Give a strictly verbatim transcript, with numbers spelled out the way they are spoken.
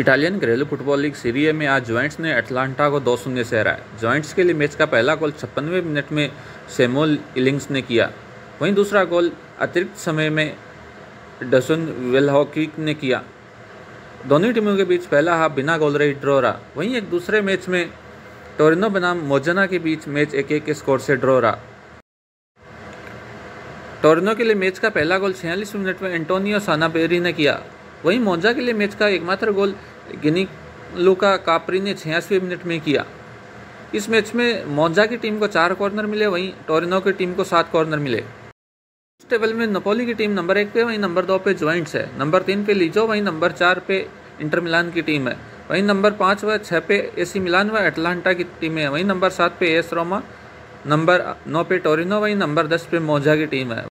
Italian घरेलू football league Syria में आज जुवेंटस ने अटलांटा को दो शून्य से हराया। जुवेंटस के लिए मैच का पहला गोल छप्पनवें मिनट में सैमुअल इलिंग्स ने किया, वहीं दूसरा गोल अतिरिक्त समय में डसन वेल्होकिक ने किया। दोनों टीमों के बीच पहला हाफ बिना गोल रही ड्रॉ रहा। वहीं एक दूसरे मैच में टोरिनो बनाम मोजेना के बीच मैच एक एक के स्कोर से ड्रॉ रहा। टोरिनो के लिए मैच का पहला गोल छियालीसवें मिनट में एंटोनियो सानापेरी ने किया, वहीं मोजा के लिए मैच का एकमात्र गोल गिनीलुका कापरी ने छियासवें मिनट में किया। इस मैच में मोजा की टीम को चार कॉर्नर मिले, वहीं टोरिनो की टीम को सात कॉर्नर मिले। इस टेबल में नपोली की टीम नंबर एक पे, वहीं नंबर दो पे जुवेंटस है, नंबर तीन पे लीजो, वहीं नंबर चार पे इंटर मिलान की टीम है, वहीं नंबर पाँच व छः पे एसी मिलान व अटलांटा की टीमें हैं, वहीं नंबर सात पे एस रोमा, नंबर नौ पे टोरिनो, वहीं नंबर दस पे मोजा की टीम है।